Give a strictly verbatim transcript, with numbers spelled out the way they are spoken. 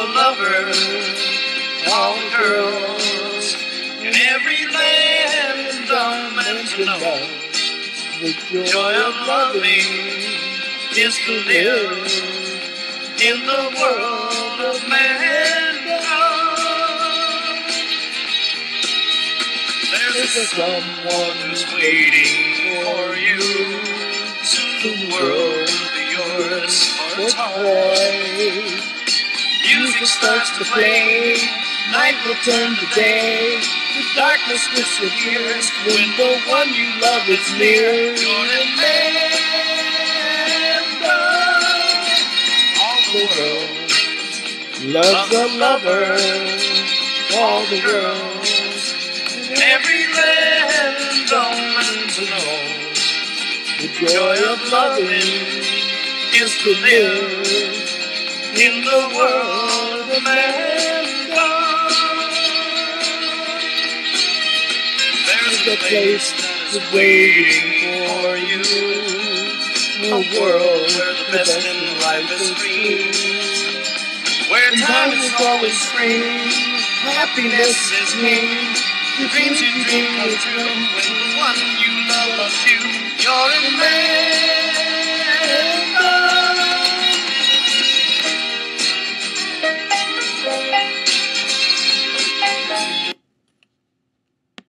lover, all the girls in every land are meant to know. The joy of loving is to live in the world of mankind. There's someone who's waiting for you. Soon the world will be yours for a toy. Music starts to play, night will turn to day. The darkness disappears when the one you love is near. You're in Mando. All the world loves a lover. All the girls in every land are meant to know. The joy of loving is to live in the world of mankind. There's a place that's waiting for you, a world where the best in life is free, where time is always free, happiness is me. The dreams you dream come true when the one you love loves you. You're in man.